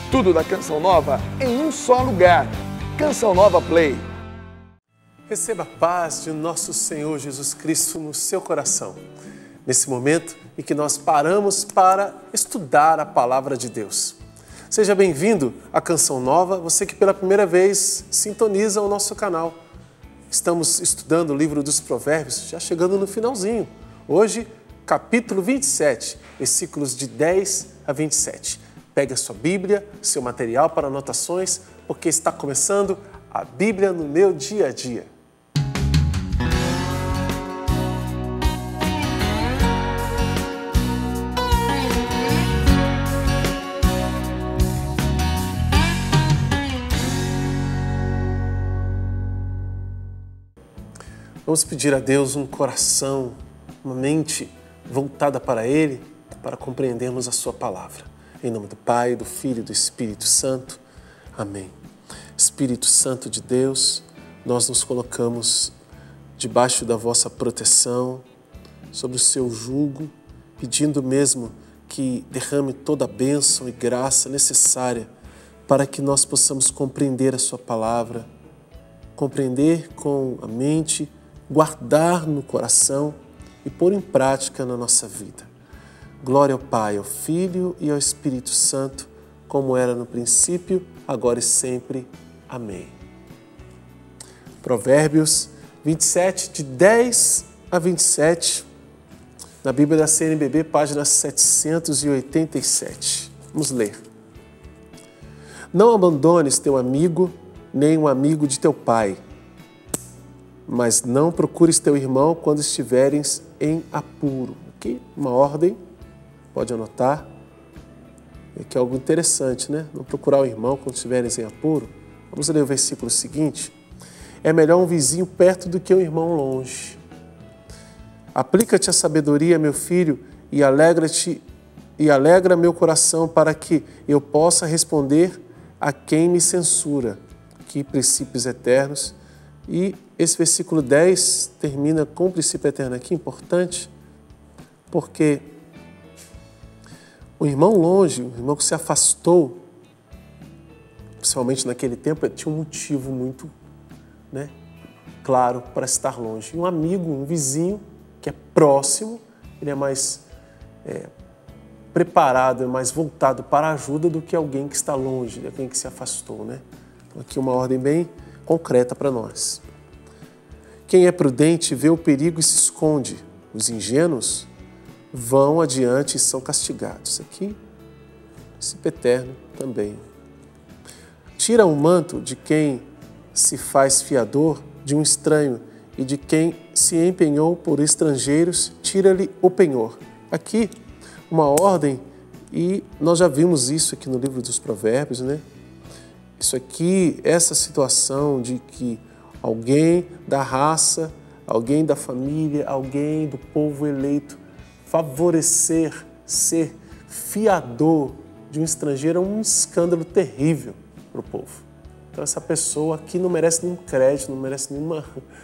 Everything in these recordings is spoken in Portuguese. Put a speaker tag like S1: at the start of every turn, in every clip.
S1: Tudo da Canção Nova em um só lugar. Canção Nova Play.
S2: Receba a paz de nosso Senhor Jesus Cristo no seu coração. Nesse momento em que nós paramos para estudar a Palavra de Deus. Seja bem-vindo à Canção Nova, você que pela primeira vez sintoniza o nosso canal. Estamos estudando o livro dos Provérbios, já chegando no finalzinho. Hoje, capítulo 27, versículos de 10 a 27. Pegue a sua Bíblia, seu material para anotações, porque está começando a Bíblia no meu dia a dia. Vamos pedir a Deus um coração, uma mente voltada para Ele, para compreendermos a Sua palavra. Em nome do Pai, do Filho e do Espírito Santo. Amém. Espírito Santo de Deus, nós nos colocamos debaixo da vossa proteção, sobre o seu jugo, pedindo mesmo que derrame toda a bênção e graça necessária para que nós possamos compreender a Sua palavra, compreender com a mente, guardar no coração e pôr em prática na nossa vida. Glória ao Pai, ao Filho e ao Espírito Santo, como era no princípio, agora e sempre. Amém. Provérbios 27, de 10 a 27, na Bíblia da CNBB, página 787. Vamos ler. Não abandones teu amigo, nem um amigo de teu pai, mas não procures teu irmão quando estiveres em apuro. Aqui, uma ordem, pode anotar. Aqui é algo interessante, né? Não procurar o irmão quando estiveres em apuro. Vamos ler o versículo seguinte. É melhor um vizinho perto do que um irmão longe. Aplica-te a sabedoria, meu filho, e alegra meu coração para que eu possa responder a quem me censura. Que princípios eternos. E esse versículo 10 termina com o princípio eterno aqui, importante, porque o irmão longe, o irmão que se afastou, principalmente naquele tempo, tinha um motivo muito claro para estar longe. E um amigo, um vizinho que é próximo, ele é mais preparado, é mais voltado para a ajuda do que alguém que está longe, alguém que se afastou, né? Então aqui uma ordem bem concreta para nós. Quem é prudente vê o perigo e se esconde. Os ingênuos vão adiante e são castigados. Aqui, princípio eterno também. Tira o manto de quem se faz fiador de um estranho e de quem se empenhou por estrangeiros, tira-lhe o penhor. Aqui, uma ordem, e nós já vimos isso aqui no livro dos Provérbios, né? Isso aqui, essa situação de que alguém da raça, alguém da família, alguém do povo eleito, favorecer, ser fiador de um estrangeiro é um escândalo terrível para o povo. Então essa pessoa aqui não merece nenhum crédito, não merece nenhuma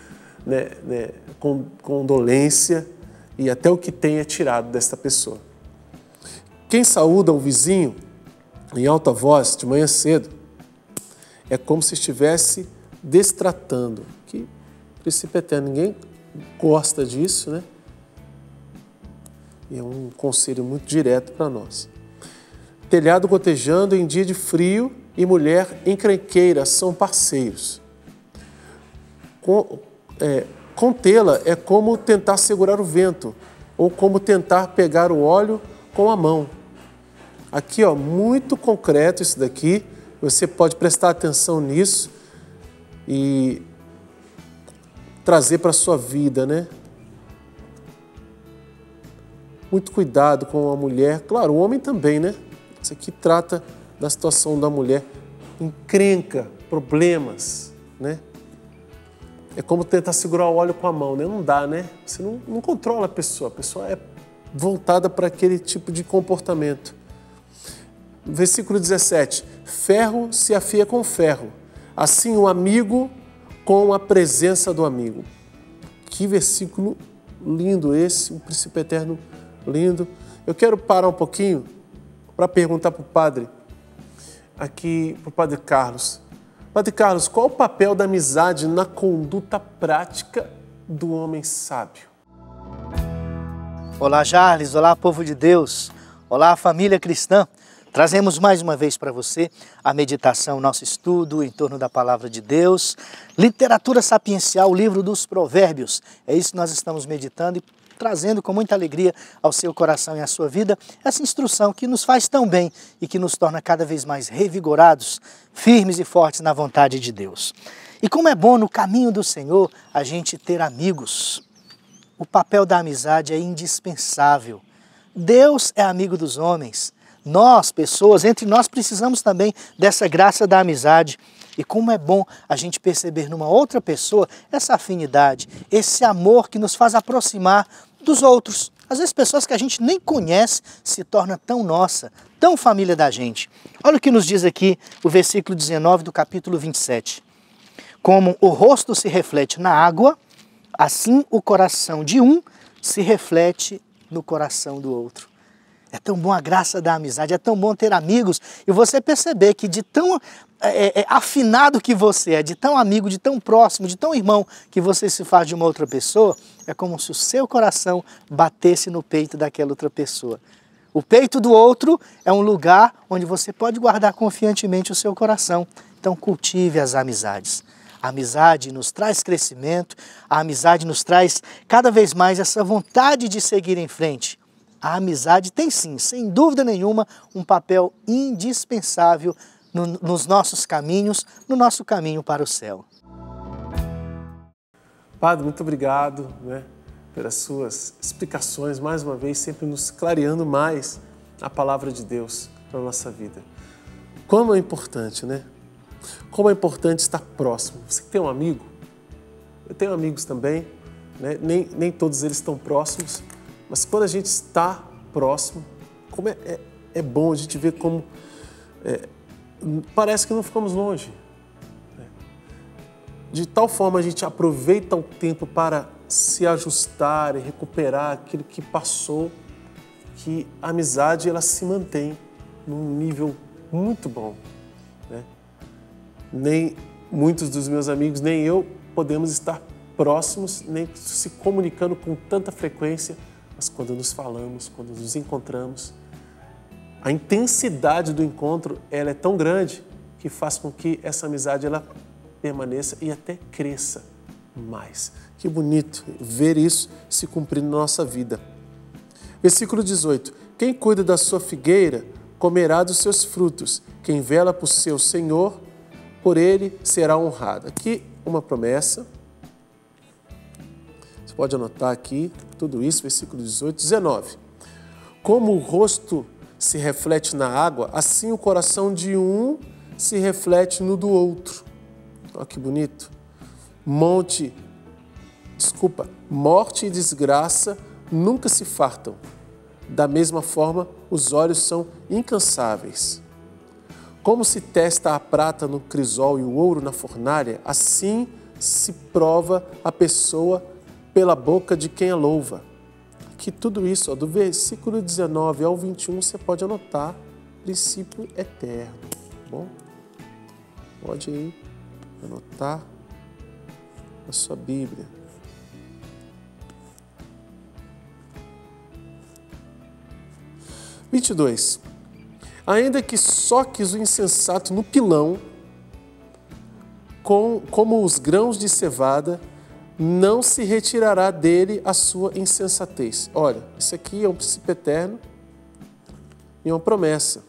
S2: condolência e até o que tem é tirado desta pessoa. Quem saúda o vizinho em alta voz de manhã cedo é como se estivesse destratando. Que princípio eterno, ninguém gosta disso, né? E é um conselho muito direto para nós. Telhado gotejando em dia de frio e mulher encrenqueira são parceiros. Contê-la é como tentar segurar o vento ou como tentar pegar o óleo com a mão. Aqui, ó, muito concreto isso daqui. Você pode prestar atenção nisso e trazer para a sua vida, né? Muito cuidado com a mulher, claro, o homem também, né? Isso aqui trata da situação da mulher, encrenca, problemas, né? É como tentar segurar o óleo com a mão, né? Não dá, né? Você não controla a pessoa é voltada para aquele tipo de comportamento. Versículo 17, ferro se afia com ferro, assim o amigo com a presença do amigo. Que versículo lindo esse, um princípio eterno lindo. Eu quero parar um pouquinho para perguntar para o padre, aqui para o Padre Carlos. Padre Carlos, qual o papel da amizade na conduta prática do homem sábio?
S3: Olá, Charles. Olá, povo de Deus. Olá, família cristã. Trazemos mais uma vez para você a meditação, nosso estudo em torno da Palavra de Deus, literatura sapiencial, o livro dos Provérbios. É isso que nós estamos meditando e trazendo com muita alegria ao seu coração e à sua vida essa instrução que nos faz tão bem e que nos torna cada vez mais revigorados, firmes e fortes na vontade de Deus. E como é bom no caminho do Senhor a gente ter amigos. O papel da amizade é indispensável. Deus é amigo dos homens. Nós, pessoas, entre nós precisamos também dessa graça da amizade. E como é bom a gente perceber numa outra pessoa essa afinidade, esse amor que nos faz aproximar dos outros. Às vezes pessoas que a gente nem conhece se torna tão nossa, tão família da gente. Olha o que nos diz aqui o versículo 19 do capítulo 27. Como o rosto se reflete na água, assim o coração de um se reflete no coração do outro. É tão bom a graça da amizade, é tão bom ter amigos e você perceber que de tão afinado que você é, de tão amigo, de tão próximo, de tão irmão que você se faz de uma outra pessoa, é como se o seu coração batesse no peito daquela outra pessoa. O peito do outro é um lugar onde você pode guardar confiantemente o seu coração. Então cultive as amizades. A amizade nos traz crescimento, a amizade nos traz cada vez mais essa vontade de seguir em frente. A amizade tem sim, sem dúvida nenhuma, um papel indispensável nos nossos caminhos, no nosso caminho para o céu.
S2: Padre, muito obrigado, pelas suas explicações, mais uma vez, sempre nos clareando mais a palavra de Deus para a nossa vida. Como é importante, Como é importante estar próximo. Você tem um amigo? Eu tenho amigos também, nem todos eles estão próximos, mas quando a gente está próximo, como é bom a gente ver como parece que não ficamos longe. De tal forma a gente aproveita o tempo para se ajustar e recuperar aquilo que passou, que a amizade ela se mantém num nível muito bom. Nem muitos dos meus amigos, nem eu podemos estar próximos, nem se comunicando com tanta frequência, mas quando nos falamos, quando nos encontramos, a intensidade do encontro ela é tão grande que faz com que essa amizade ela permaneça e até cresça mais. Que bonito ver isso se cumprir na nossa vida. Versículo 18. Quem cuida da sua figueira comerá dos seus frutos. Quem vela por seu Senhor, por ele será honrado. Aqui uma promessa. Você pode anotar aqui tudo isso, versículo 18, 19. Como o rosto se reflete na água, assim o coração de um se reflete no do outro. Olha que bonito. Morte e desgraça nunca se fartam. Da mesma forma, os olhos são incansáveis. Como se testa a prata no crisol e o ouro na fornalha, assim se prova a pessoa pela boca de quem a louva. Que tudo isso, do versículo 19 ao 21, você pode anotar, princípio eterno. Tá bom? Pode aí anotar na sua Bíblia. – 22. Ainda que soques o insensato no pilão, como os grãos de cevada, não se retirará dele a sua insensatez. Olha, isso aqui é um princípio eterno e uma promessa.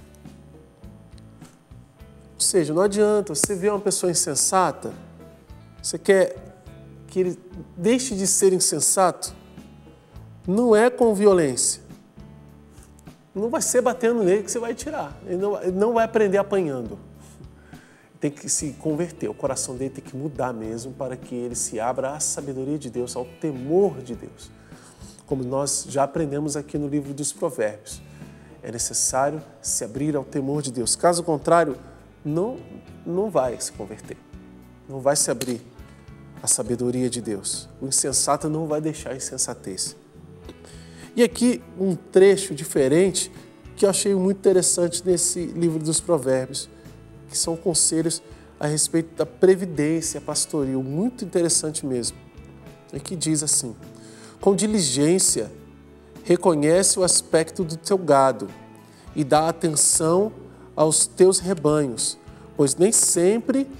S2: Ou seja, não adianta, você vê uma pessoa insensata, você quer que ele deixe de ser insensato, não é com violência. Não vai ser batendo nele que você vai tirar. Ele não vai aprender apanhando. Tem que se converter, o coração dele tem que mudar mesmo para que ele se abra à sabedoria de Deus, ao temor de Deus. Como nós já aprendemos aqui no livro dos Provérbios. É necessário se abrir ao temor de Deus. Caso contrário, não vai se converter. Não vai se abrir à sabedoria de Deus. O insensato não vai deixar a insensatez. E aqui um trecho diferente que eu achei muito interessante nesse livro dos Provérbios, que são conselhos a respeito da previdência pastoril, muito interessante mesmo. É que diz assim: com diligência reconhece o aspecto do teu gado e dá atenção aos teus rebanhos, pois nem sempre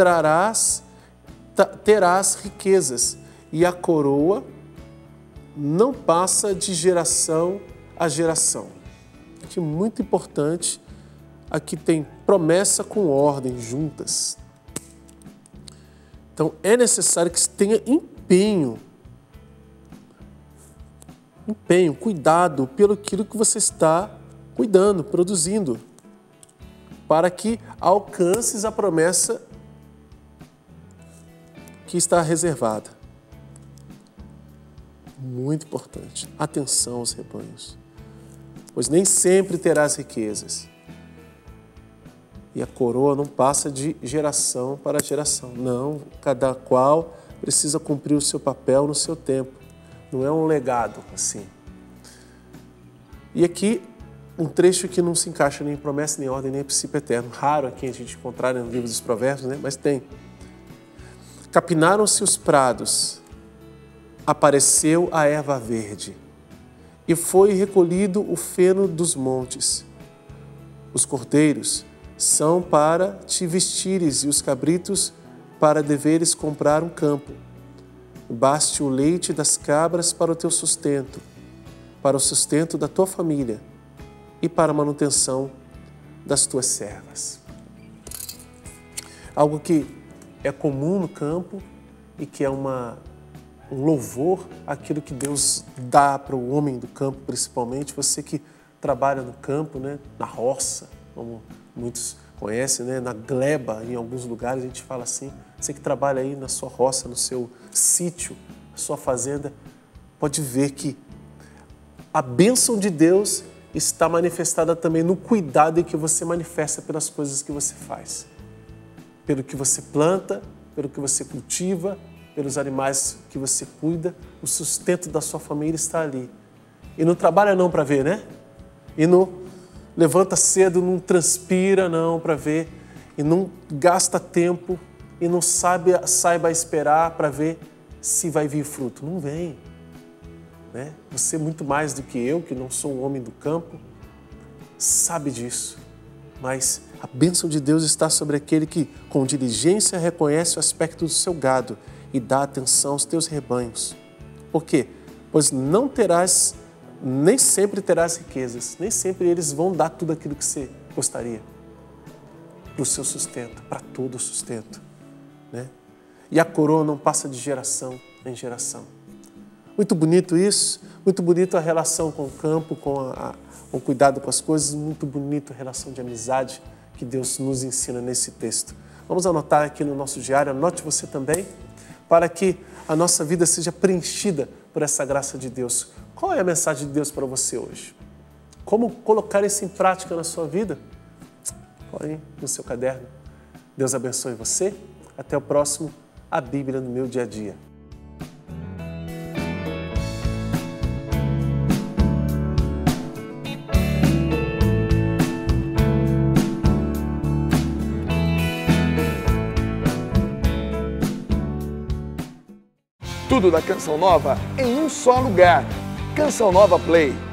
S2: terás riquezas, e a coroa não passa de geração a geração. Aqui muito importante, aqui tem promessa com ordem juntas. Então é necessário que se tenha empenho, cuidado pelo aquilo que você está cuidando, produzindo, para que alcances a promessa que está reservada. Muito importante. Atenção aos rebanhos, pois nem sempre terás riquezas. E a coroa não passa de geração para geração. Não, cada qual precisa cumprir o seu papel no seu tempo. Não é um legado assim. E aqui um trecho que não se encaixa nem em promessa, nem em ordem, nem em princípio eterno. Raro aqui a gente encontrar no livro dos Provérbios, né? Mas tem. Capinaram-se os prados, apareceu a erva verde, e foi recolhido o feno dos montes. Os cordeiros são para te vestires e os cabritos para deveres comprar um campo. Baste o leite das cabras para o teu sustento, para o sustento da tua família e para a manutenção das tuas servas. Algo que é comum no campo e que é um louvor àquilo que Deus dá para o homem do campo, principalmente você que trabalha no campo, né, na roça, como muitos conhecem, né, na gleba, em alguns lugares a gente fala assim. Você que trabalha aí na sua roça, no seu sítio, na sua fazenda, pode ver que a bênção de Deus está manifestada também no cuidado que você manifesta pelas coisas que você faz. Pelo que você planta, pelo que você cultiva, pelos animais que você cuida, o sustento da sua família está ali. E não trabalha não para ver, né? E não levanta cedo, não transpira não para ver, e não gasta tempo, e não saiba esperar para ver se vai vir fruto. Não vem. Né? Você muito mais do que eu, que não sou um homem do campo, sabe disso. Mas a bênção de Deus está sobre aquele que com diligência reconhece o aspecto do seu gado e dá atenção aos teus rebanhos. Por quê? Pois nem sempre terás riquezas, nem sempre eles vão dar tudo aquilo que você gostaria para o seu sustento, para todo o sustento. Né? E a coroa não passa de geração em geração. Muito bonito isso, muito bonito a relação com o campo, com o cuidado com as coisas, muito bonito a relação de amizade que Deus nos ensina nesse texto. Vamos anotar aqui no nosso diário, anote você também, para que a nossa vida seja preenchida por essa graça de Deus. Qual é a mensagem de Deus para você hoje? Como colocar isso em prática na sua vida? Põe no seu caderno. Deus abençoe você. Até o próximo A Bíblia no Meu Dia a Dia.
S1: Tudo da Canção Nova em um só lugar. Canção Nova Play.